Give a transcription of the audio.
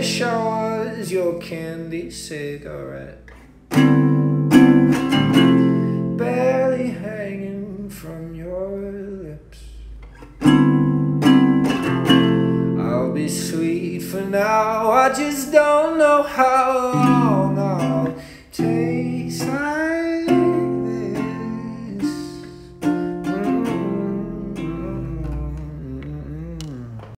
wish I was your candy cigarette, barely hanging from your lips. I'll be sweet for now, I just don't know how.